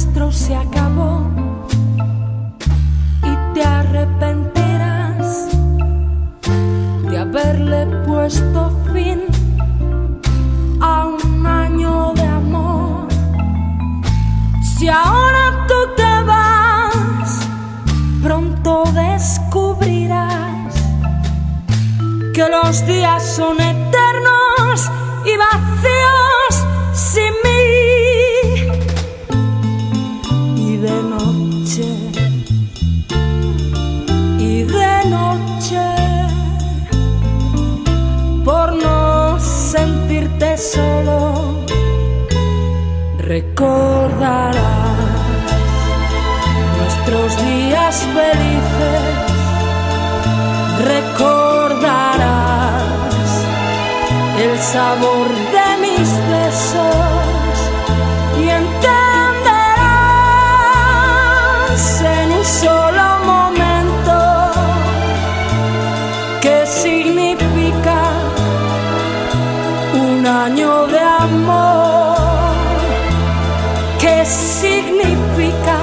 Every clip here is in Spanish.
nuestro se acabó y te arrepentirás de haberle puesto fin a un año de amor. Si ahora tú te vas, pronto descubrirás que los días son eternos y vacíos sin mí. Y de noche, por no sentirte solo, recordarás nuestros días felices, recordarás el sabor de mis besos y entenderás en un solo momento qué significa un año de amor, qué significa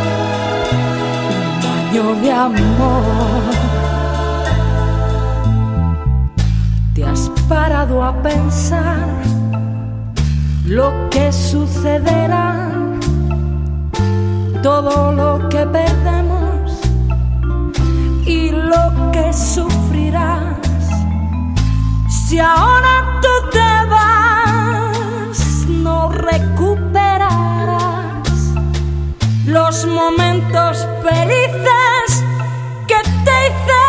un año de amor. ¿Te has parado a pensar lo que sucederá, todo lo que perdemos y lo que sufrirás? Si ahora tú te vas, no recuperarás los momentos felices que te hice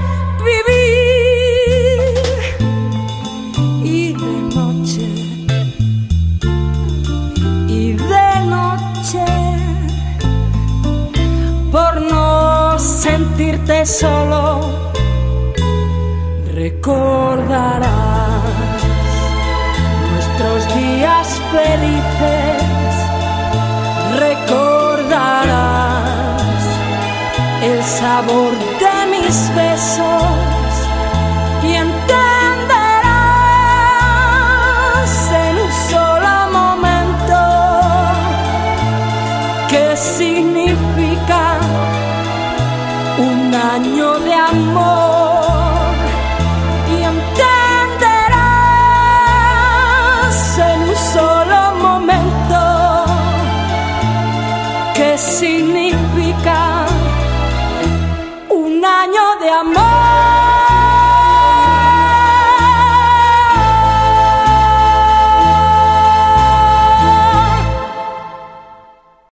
vivir. Y de noche, por no sentirte solo, recordarás nuestros días felices, recordarás el sabor de mis besos y entenderás en un solo momento qué significa un año de amor, y entenderás en un solo momento qué significa un año de amor.